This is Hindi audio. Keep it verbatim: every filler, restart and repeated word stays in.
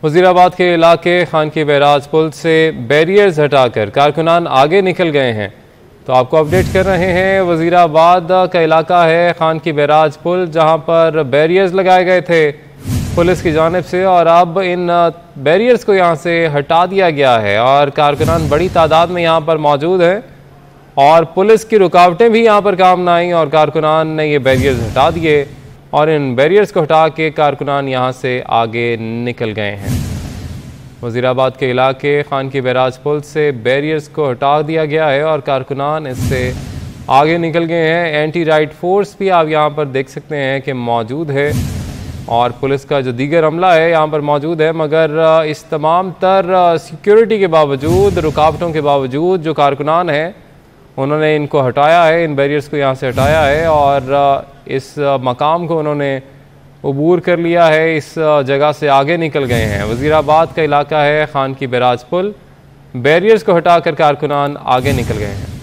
वज़ीराबाद के इलाके खान की बैराज पुल से बैरियर्स हटाकर कारकुनान आगे निकल गए हैं। तो आपको अपडेट कर रहे हैं, वज़ीराबाद का इलाका है खान की बैराज पुल, जहां पर बैरियर्स लगाए गए थे पुलिस की जानिब से, और अब इन बैरियर्स को यहां से हटा दिया गया है और कारकुनान बड़ी तादाद में यहां पर मौजूद हैं और पुलिस की रुकावटें भी यहां पर काम ना आई और कारकुनान ने ये बैरियर्स हटा दिए और इन बैरियर्स को हटा के कारकुनान यहाँ से आगे निकल गए हैं। वज़ीराबाद के इलाके खान की बैराज पुल से बैरियर्स को हटा दिया गया है और कारकुनान इससे आगे निकल गए हैं। एंटी राइट फोर्स भी आप यहाँ पर देख सकते हैं कि मौजूद है और पुलिस का जो दीगर अमला है यहाँ पर मौजूद है, मगर इस तमाम तर सिक्योरिटी के बावजूद, रुकावटों के बावजूद जो कारकुनान हैं उन्होंने इनको हटाया है, इन बैरियर्स को यहाँ से हटाया है और इस मकाम को उन्होंने अबूर कर लिया है, इस जगह से आगे निकल गए हैं। वज़ीराबाद का इलाका है खान की बैराज पुल, बैरियर्स को हटाकर कारकुनान आगे निकल गए हैं।